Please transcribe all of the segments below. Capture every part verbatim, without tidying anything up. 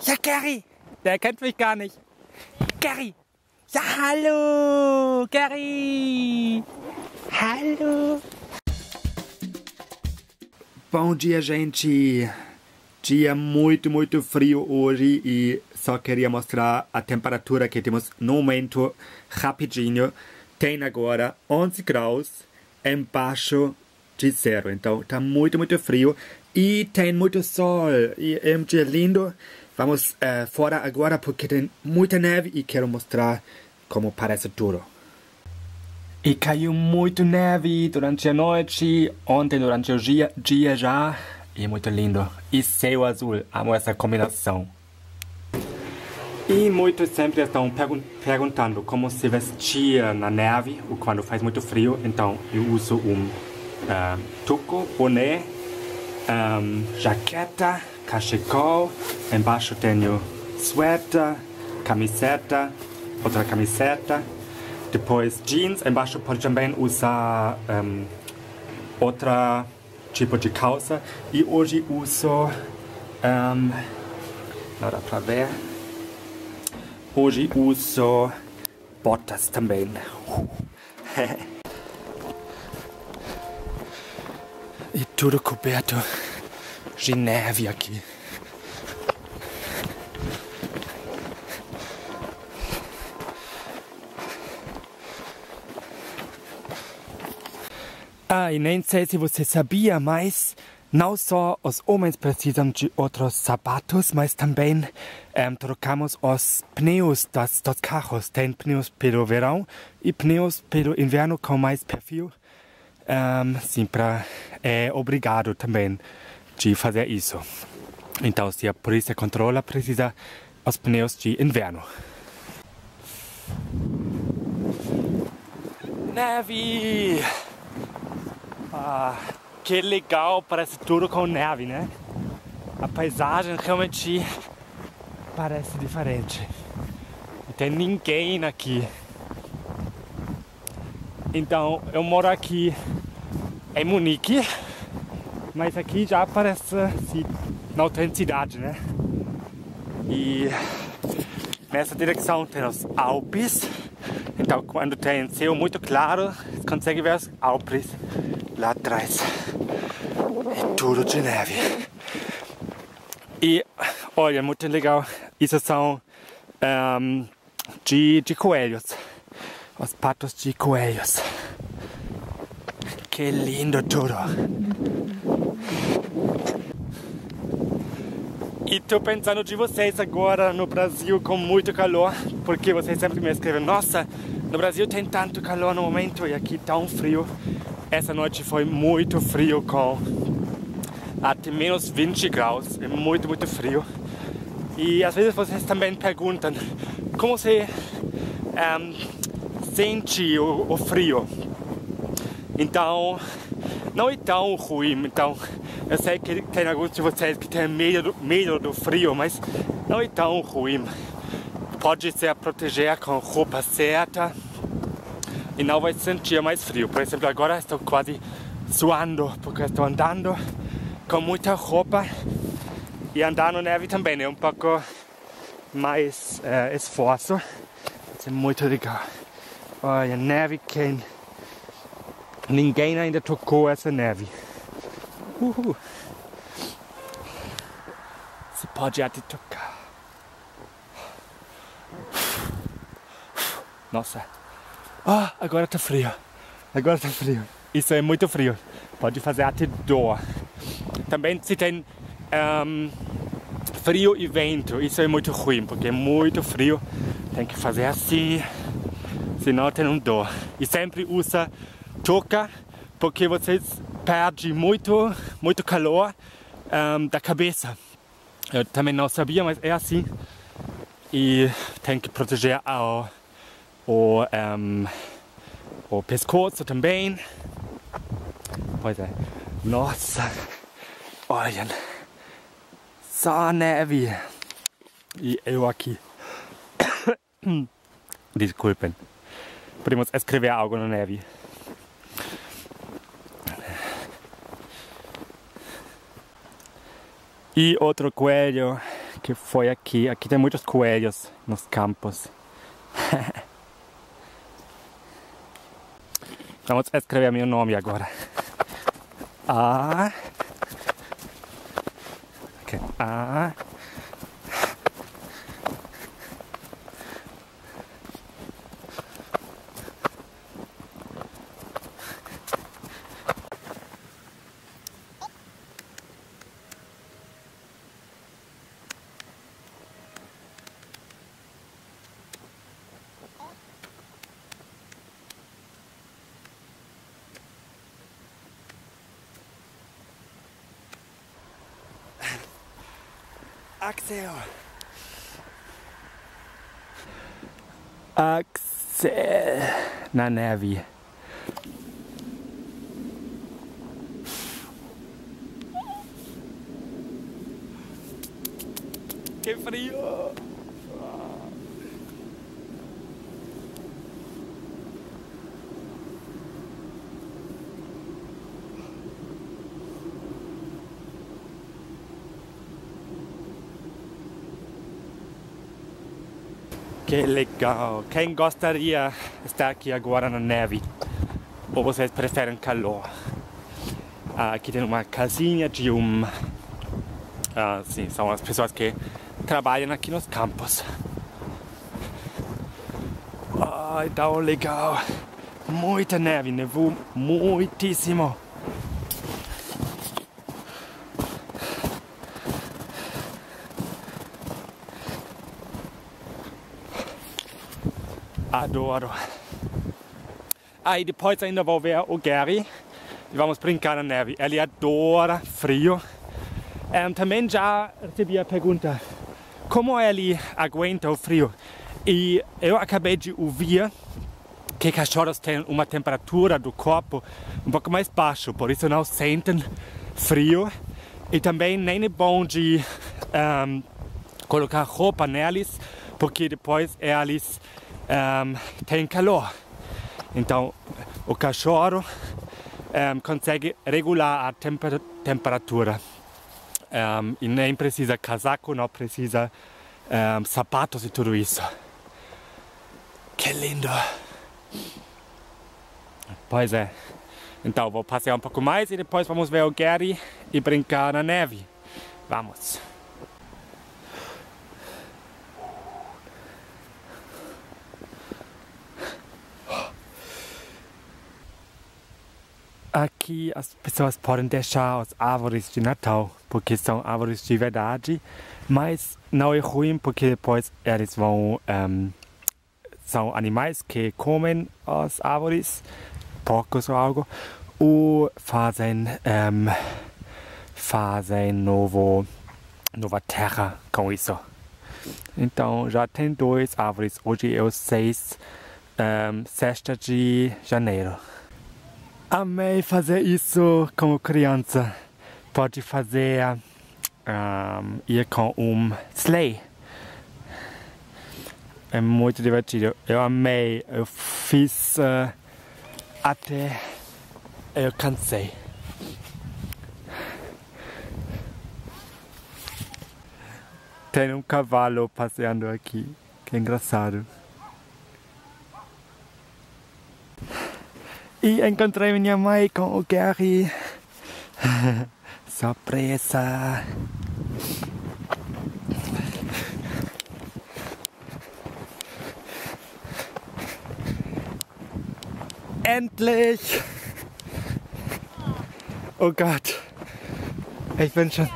Ja, Gary! Der kennt mich gar nicht. Gary! Ja, hallo! Gary! Hallo! Bom dia, gente! Dia muito, muito frio hoje e só queria mostrar a temperatura que temos no momento rapidinho. Tem agora onze graus embaixo de zero, então tá muito, muito frio e tem muito sol e é um dia lindo. Vamos uh, fora agora porque tem muita neve e quero mostrar como parece tudo. E caiu muito neve durante a noite, ontem durante o dia, dia já, e muito lindo. E céu azul, amo essa combinação. E muitos sempre estão pergun perguntando como se vestir na neve ou quando faz muito frio, então eu uso um uh, tuco, boné, um, jaqueta, cachecol, embaixo tenho suéter, camiseta, outra camiseta, depois jeans, embaixo pode também usar um, outra tipo de calça e hoje uso, um, não dá pra ver, hoje uso botas também. E tudo coberto de neve aqui. Ah, e nem sei se você sabia, mas não só os homens precisam de outros sapatos, mas também um, trocamos os pneus das, dos carros. Tem pneus pelo verão e pneus pelo inverno com mais perfil. Um, sim, pra, é obrigado também de fazer isso. Então, se a polícia controla, precisa os pneus de inverno. Neve! Ah, que legal, parece tudo com neve, né? A paisagem realmente parece diferente. Não tem ninguém aqui. Então, eu moro aqui em Munique, mas aqui já parece se não tem cidade, né? E nessa direção tem os Alpes. Então, quando tem céu muito claro, você consegue ver os Alpes lá atrás. É tudo de neve. E, olha, muito legal. Isso são um, de, de coelhos. Os patos de coelhos. Que lindo tudo. E tô pensando de vocês agora no Brasil com muito calor, porque vocês sempre me escrevem, nossa, no Brasil tem tanto calor no momento e aqui tão frio. Essa noite foi muito frio, com até menos vinte graus, é muito, muito frio. E às vezes vocês também perguntam como você um, sente o, o frio. Então, não é tão ruim. Então, eu sei que tem alguns de vocês que têm medo, medo do frio, mas não é tão ruim. Pode se proteger com roupa certa e não vai sentir mais frio. Por exemplo, agora estou quase suando porque estou andando com muita roupa e andar na neve também é um pouco mais uh, esforço. Isso é muito legal. Olha, neve que ninguém ainda tocou essa neve. Uhul. Você pode até tocar. Nossa. Ah, agora tá frio. Agora tá frio. Isso é muito frio. Pode fazer até dor. Também se tem um, frio e vento, isso é muito ruim, porque é muito frio. Tem que fazer assim, senão tem um dor. E sempre usa touca, porque vocês perdem muito, muito calor um, da cabeça. Eu também não sabia, mas é assim. E tem que proteger ao, o, um, o pescoço também. Pois é. Nossa, olhem, só neve. E eu aqui. Desculpem. Podemos escrever algo na neve. E outro coelho que foi aqui. Aqui tem muitos coelhos nos campos. Vamos escrever meu nome agora. A. Okay. A. Axel. Axel na neve. Que frio! Que legal! Quem gostaria de estar aqui agora na neve? Ou vocês preferem calor? Ah, aqui tem uma casinha de um... Ah, sim, são as pessoas que trabalham aqui nos campos. Ai, tão legal! Muita neve, nevou muitíssimo! Adoro. Aí depois ainda vou ver o Gary e vamos brincar na neve. Ele adora frio. Um, também já recebi a pergunta como ele aguenta o frio. E eu acabei de ouvir que cachorros têm uma temperatura do corpo um pouco mais baixa, por isso não sentem frio. E também nem é bom de um, colocar roupa neles, porque depois eles Um, tem calor. Então o cachorro um, consegue regular a temper temperatura um, e nem precisa casaco, não precisa um, sapatos e tudo isso. Que lindo! Pois é. Então vou passear um pouco mais e depois vamos ver o Gary e brincar na neve. Vamos! Aqui as pessoas podem deixar as árvores de Natal, porque são árvores de verdade, mas não é ruim porque depois eles vão... Um, são animais que comem as árvores, porcos ou algo, ou fazem, um, fazem novo, nova terra com isso. Então já tem duas árvores, hoje é o seis, um, sexta de janeiro. Amei fazer isso como criança. Pode fazer um, ir com um sleigh. É muito divertido. Eu amei. Eu fiz uh, até eu cansei. Tem um cavalo passeando aqui. Que engraçado. E encontrei minha mãe com o Gary. Surpresa! Endlich! Oh Gott! Ich bin schon...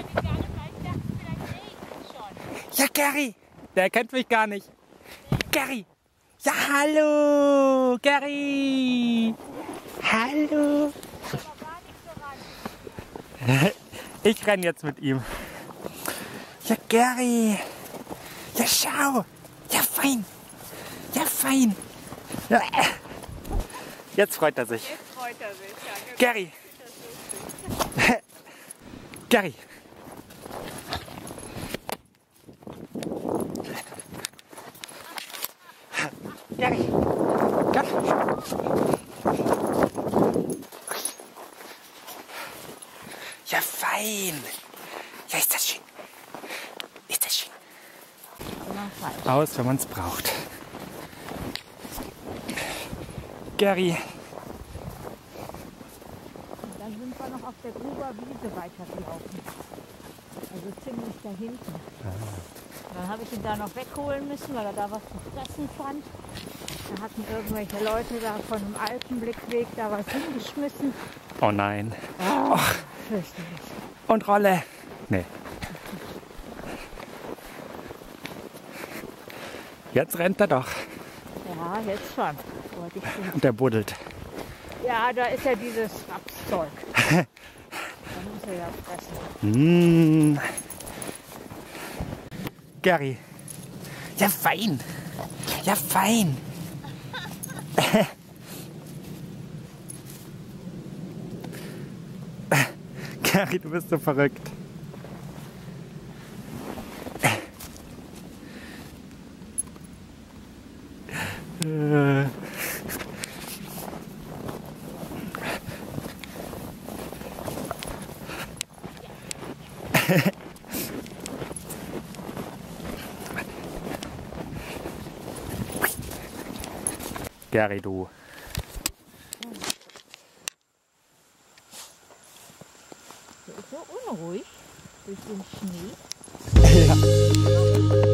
Ja, Gary! Der kennt mich gar nicht. Gary! Ja, hallo, Gary! Hallo! Ich renne jetzt mit ihm. Ja, Gary! Ja, schau! Ja, fein! Ja, fein! Ja. Jetzt freut er sich. Jetzt freut er sich, ja. Gary! Gary! Gary! Ja, fein! Ja, ist das schön! Ist falsch. aus, wenn man es braucht. Gary. Und dann sind wir noch auf der Gruber Wiese weitergelaufen. Also ziemlich da hinten. Ah. Dann habe ich ihn da noch wegholen müssen, weil er da was zu fressen fand. Da hatten irgendwelche Leute da von einem Alpenblickweg da was hingeschmissen. Oh nein. Oh, fürchterlich. Und Rolle. Nee. Jetzt rennt er doch. Ja, jetzt schon. Wollte ich sehen. Und der buddelt. Ja, da ist ja dieses Rapszeug. Da muss er ja fressen. Mmh. Gary. Ja, fein. Ja, fein. Gary, du bist so verrückt. Äh. Gary, du. Der ist so unruhig durch den Schnee. Ja.